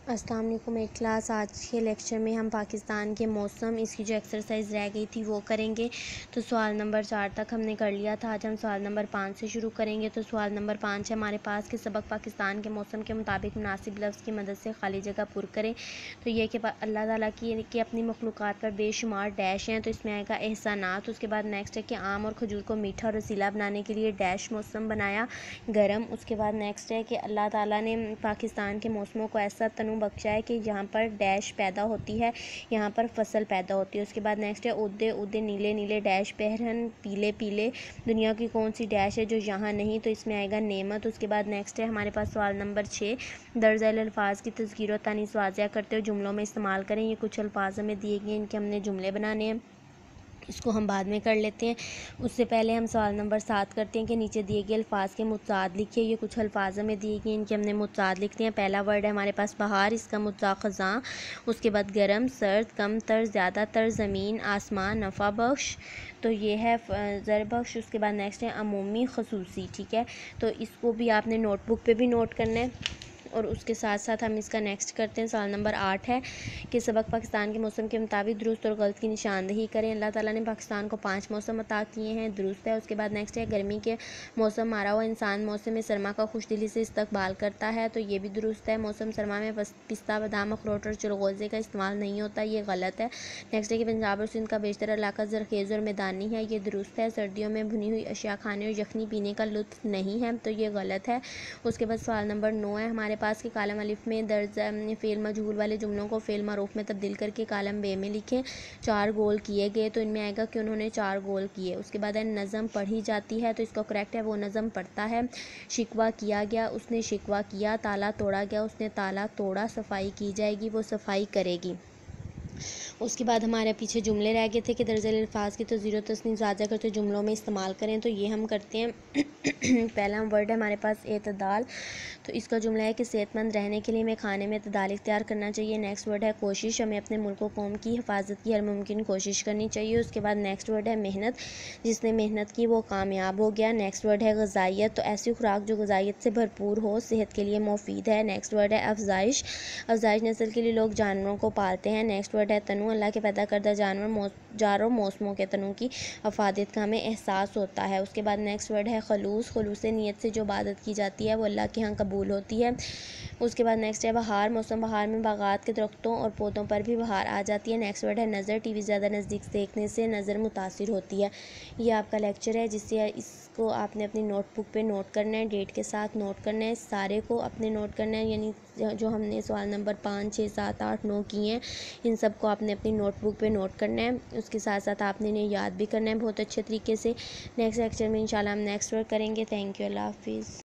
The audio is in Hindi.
अस्सलाम वालेकुम एट क्लास। आज के लेक्चर में हम पाकिस्तान के मौसम, इसकी जो एक्सरसाइज रह गई थी वो करेंगे। तो सवाल नंबर 4 तक हमने कर लिया था। आज हम सवाल नंबर 5 से शुरू करेंगे। तो सवाल नंबर 5 है हमारे पास कि सबक पाकिस्तान के मौसम के मुताबिक मुनासिब लफ्ज़ की मदद से खाली जगह पुर करें। तो ये कि अल्लाह ताला की अपनी मखलूक़ात पर बेशुमार डैश हैं, तो इसमें आएगा एहसानात। उसके बाद नेक्स्ट है कि आम और खजूर को मीठा और रसीला बनाने के लिए डैश मौसम बनाया गर्म। उसके बाद नेक्स्ट है कि अल्लाह ताला ने पाकिस्तान के मौसमों को ऐसा तनु बख्शा है कि यहाँ पर डैश पैदा होती है, यहाँ पर फसल पैदा होती है। उसके बाद नेक्स्ट है उदे उदे नीले नीले डैश पहरन पीले पीले दुनिया की कौन सी डैश है जो यहाँ नहीं, तो इसमें आएगा नेमत। उसके बाद नेक्स्ट है हमारे पास सवाल नंबर 6, दर्ज झैल अल्फाज की तज़कीर और तानीस वाज़िया करते हुए जुमलों में इस्तेमाल करें। ये कुछ अल्फाज हमें दिए गए, इनके हमने जुमले बनाने हैं, इसको हम बाद में कर लेते हैं। उससे पहले हम सवाल नंबर 7 करते हैं कि नीचे दिए गए अल्फाज के मुतसाद लिखिए। ये कुछ अल्फाज हमें दिए गए, इनके हमने मुतसाद लिखते हैं। पहला वर्ड है हमारे पास बहार, इसका मुतसा ख़ज़ां। उसके बाद गर्म, सर्द, कम तर, ज़्यादातर, ज़मीन, आसमान, नफ़ा बख्श, तो ये है ज़र बख्श। उसके बाद नेक्स्ट है अमूमी खसूसी। ठीक है, तो इसको भी आपने नोटबुक पे भी नोट करना है। और उसके साथ साथ हम इसका नेक्स्ट करते हैं। सवाल नंबर 8 है कि सबक पाकिस्तान के मौसम के मुताबिक दुरुस्त और गलत की निशानदेही करें। अल्लाह ताला ने पाकिस्तान को 5 मौसम अता किए हैं, दुरुस्त है। उसके बाद नेक्स्ट है गर्मी के मौसम मारा हुआ इंसान मौसम में सरमा का खुशदिली से इस्तकबाल करता है, तो ये भी दुरुस्त है। मौसम सरमा में पिस्ता, बादाम, अखरोट और चलगोज़े का इस्तेमाल नहीं होता, ये गलत है। नेक्स्ट है कि पंजाब और सिंध का बेशतर इलाका ज़रखेज़ और मैदानी है, ये दुरुस्त है। सर्दियों में भुनी हुई अशिया खाने और यखनी पीने का लुत्फ़ नहीं है, तो ये गलत है। उसके बाद सवाल नंबर 9 है हमारे पास कि कालम अलिफ में दर्ज फ़ेल मजहूल वाले जुमलों को फ़ेल मारूफ में तब्दील करके कालम बे में लिखें। 4 गोल किए गए, तो इनमें आएगा कि उन्होंने 4 गोल किए। उसके बाद है नज़म पढ़ी जाती है, तो इसको करेक्ट है वो नज़म पढ़ता है। शिकवा किया गया, उसने शिकवा किया। ताला तोड़ा गया, उसने ताला तोड़ा। सफाई की जाएगी, वो सफाई करेगी। उसके बाद हमारे पीछे जुमले रह गए थे कि दर्ज अल्फाज की तज़कीर और तस्नीस वाज़िया करते जुमलों में इस्तेमाल करें, तो ये हम करते हैं। पहला वर्ड है हमारे पास एतदाल, तो इसका जुमला है कि सेहतमंद रहने के लिए हमें खाने में एतदाल इख्तियार करना चाहिए। नेक्स्ट वर्ड है कोशिश, हमें अपने मुल्क व कौम की हिफाजत की हर मुमकिन कोशिश करनी चाहिए। उसके बाद नेक्स्ट वर्ड है मेहनत, जिसने मेहनत की वो कामयाब हो गया। नेक्स्ट वर्ड है ग़ज़ाइयत, तो ऐसी खुराक जो ग़ज़ाइयत से भरपूर हो, सेहत के लिए मुफीद है। नेक्स्ट वर्ड है अफजाइश, अफजाइश नस्ल के लिए लोग जानवरों को पालते हैं। नेक्स्ट वर्ड है तनु, अल्लाह के पैदा करदा जानवर मौसमों के तनु की अफादियत का हमें एहसास होता है। उसके बाद नेक्स्ट वर्ड है खलूस, खलूस नीयत से जो इबादत की जाती है वो अल्लाह के यहाँ कबूल होती है। उसके बाद नेक्स्ट है बहार, मौसम बहार में बागात के दरख्तों और पौधों पर भी बहार आ जाती है। नेक्स्ट वर्ड है नज़र, टीवी ज़्यादा नज़दीक से देखने से नज़र मुतासिर होती है। ये आपका लेक्चर है, जिससे इसको आपने अपनी नोटबुक पे नोट करना है, डेट के साथ नोट करना है, सारे को अपने नोट करना है। यानी जो हमने सवाल नंबर 5, 6, 7, 8, 9 किए हैं, इन सब को आपने अपनी नोटबुक पे नोट करना है। उसके साथ साथ आपने इन्हें याद भी करना है बहुत अच्छे तरीके से। नेक्स्ट लेक्चर में इंशाल्लाह हम नेक्स्ट वर्क करेंगे। थैंक यू, अल्लाह हाफिज़।